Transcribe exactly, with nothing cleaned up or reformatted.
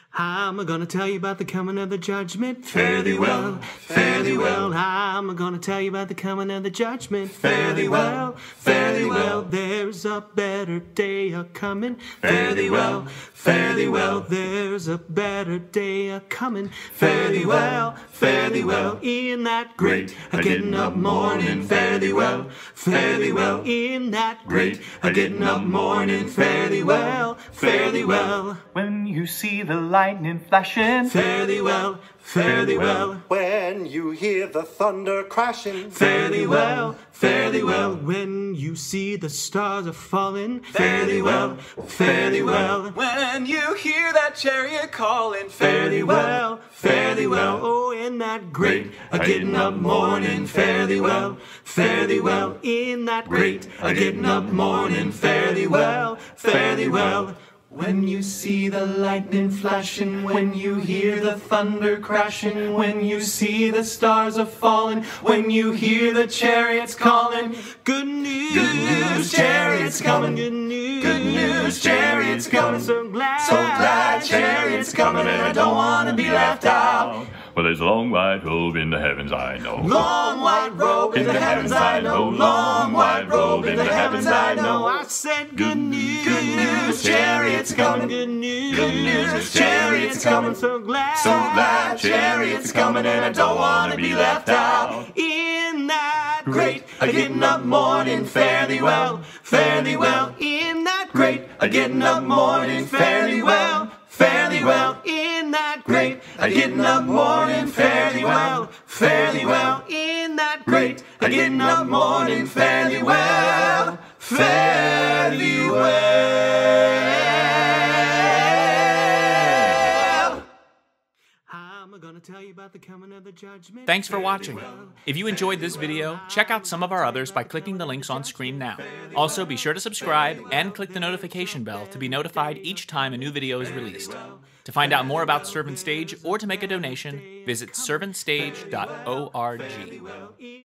I'm gonna tell you about the coming of the judgment. Fare thee well, fare thee well. I'm gonna tell you about the coming of the judgment. Fare thee well, fare thee well. There's a better day a coming. Fare thee well, fare thee well. There's a better day a coming. Fare thee well, fare thee well. In that great a getting up morning. Fare thee well, fare thee well. In that great a getting up morning. Fare thee well, fare thee well. When you see the lightning flashing, fare thee well, fare thee well. When you hear the thunder crashing, fare thee well, fare thee well. When you see the stars are falling, fare thee well, fare thee well. When you hear that chariot calling, fare thee well, fare thee well. Oh, in that great a getting up morning, fare thee well, fare thee well. In that great a getting up morning, fare thee well, fare thee well. When you see the lightning flashing, when you hear the thunder crashing, when you see the stars are falling, when you hear the chariots calling, good news, good news, chariots coming, good news, good news, chariots coming, so glad, so glad, chariots coming, and I don't want to be left out. Well, there's a long white robe in the heavens, I know. Long white robe in the heavens, I know. Long white robe in the heavens, I know. I said good news, good news, chariots coming, good news, good news, chariots coming, so glad, so glad, chariots coming, and I don't want to be left out. In that great a getting up morning, fare thee well, fare thee well. In that great a getting up morning, fare thee well, fare thee well. In that great a getting up morning, fare thee well, fare thee well. In that great a getting up morning, fare thee well, fare thee well. I'm gonna tell you about the coming of the judgment. Thanks for watching. If you enjoyed this video, check out some of our others by clicking the links on screen now. Also, be sure to subscribe and click the notification bell to be notified each time a new video is released. To find out more about Servant Stage or to make a donation, visit servant stage dot org.